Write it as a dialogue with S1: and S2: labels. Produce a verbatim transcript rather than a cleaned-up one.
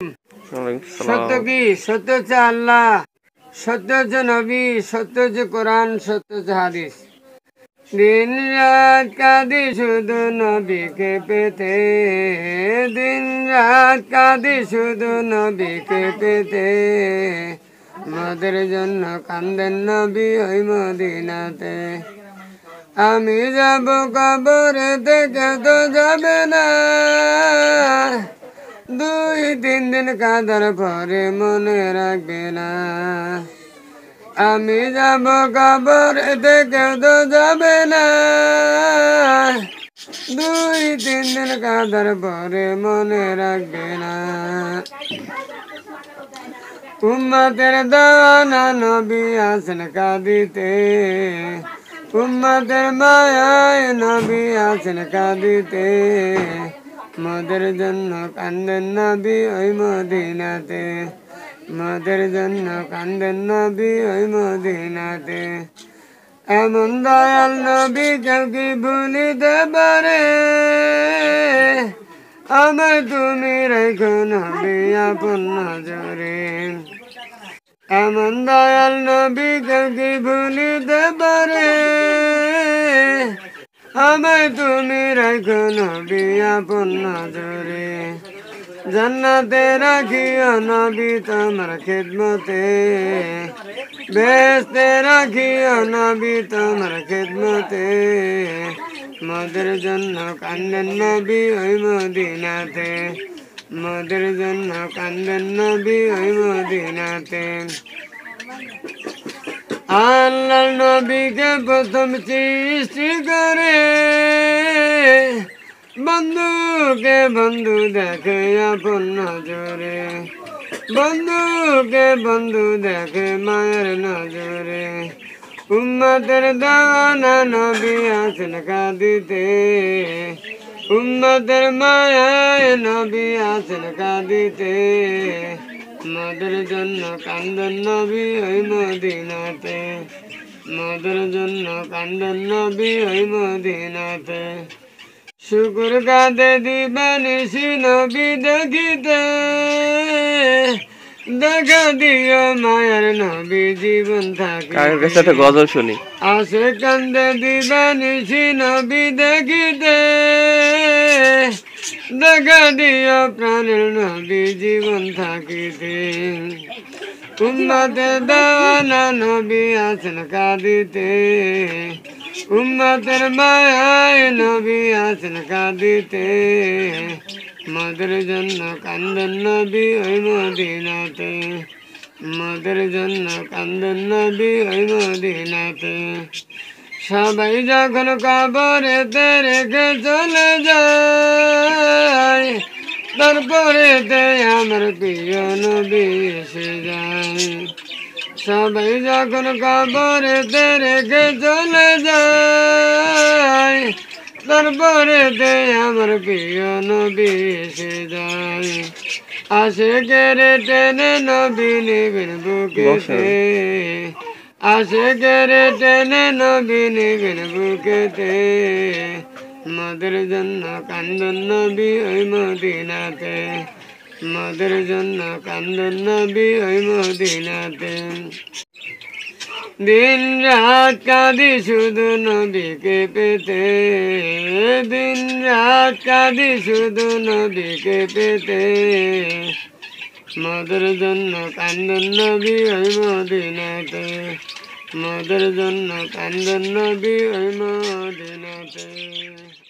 S1: সত্য কি? সত্য হচ্ছে আল্লাহ, সত্য হচ্ছে নবী, সত্য হচ্ছে কোরআন, সত্য হচ্ছে হাদিস। দিন রাত কাঁদি শুধু নবীকে পেতে, দিন রাত কাঁদি শুধু নবীকে পেতে, মোদের জন্য কান্দেন নবী ওই মদিনাতে। আমি যাব কবরেতে, কেউ তো যাবে না, দুই তিন দিন কাঁদার পরে মনে রাখবে না। আমি যাব কবরেতে, কেউ তো যাবে না, দুই তিন দিন কাঁদার পরে মনে রাখবে না। উম্মতের দাওয়ানা নবী আছেন কাঁদিতে, উম্মতের মায়ায় নবী আছেন কাঁদিতে, মোদের জন্য কান্দেন নবী ওই মদিনাতে, মোদের জন্য কান্দেন নবী ওই মদিনাতে। এমন দয়াল নবী কেউ কি ভুলিতে পারে, আমায় তুমি রেখো নবী আপন নজরে। এমন দয়াল নবী কেউ কি ভুলিতে পারে, আমায় তুমি রেখো নবী আপন নজরে। জান্নাতে রাখিও নবী তোমার খিদমতে, বেহেশতে রাখিও নবী তোমার খিদমতে, মোদের জন্য কান্দেন নবী ওই মদিনাতে, মোদের জন্য কান্দেন নবী ওই মদিনাতে। আল্লাহ নবীকে প্রথম সৃষ্টি করে, বন্ধুকে বন্ধু দেখে আপন নজরে, বন্ধুকে বন্ধু দেখে মায়ের নজরে। উম্মতের দাওয়ানা নবী আছেন কাঁদিতে, উম্মতের মায়ায় নবী আছেন কাঁদিতে, মোদের জন্য কান্দন নবী ওই মদিনাতে, মোদের জন্য কান্দন নবী ওই মদিনাতে। শুকুর কাঁদে দিবানিশি নবী দেখিতে, দেখা দিও মায়ার নবী জীবন থাকে।
S2: একটা গজল শুনি।
S1: আসে কান্দে দিবানিশি নবী দেখিতে, দেখা দিও প্রাণের নবী জীবন থাকিতে। উম্মতের দাওয়ানা নবী আছেন কাঁদিতে, উম্মতের মায়ায় নবী আছেন কাঁদিতে, মোদের জন্য কান্দন নবী ওই মদিনাতে, মোদের জন্য কান্দন নবী ওই মদিনাতে। সবাই যখন কবরেতে রেখে চলে যায়, তারপরেতে আমার প্রিয় নবী এসে যায়। সবাই যখন কবরেতে রেখে চলে যায়, তারপরেতে আমার প্রিয় নবী এসে যায়। আসে গেরে টেনে নবী নিবেন বুকেতে, আসে গেরে টেনে নবী নিবেন বুকেতে, মোদের জন্য কান্দন নবী ওই মদিনাতে, মোদের জন্য কান্দন নবী ওই মদিনাতে। দিন রাত কাঁদি শুধু নবীকে পেতে, দিন রাত কাঁদি শুধু নবীকে পেতে, মোদের জন্য কান্দন নবী ওই মদিনাতে, মোদের জন্য কান্দন নবী ওই মদিনাতে।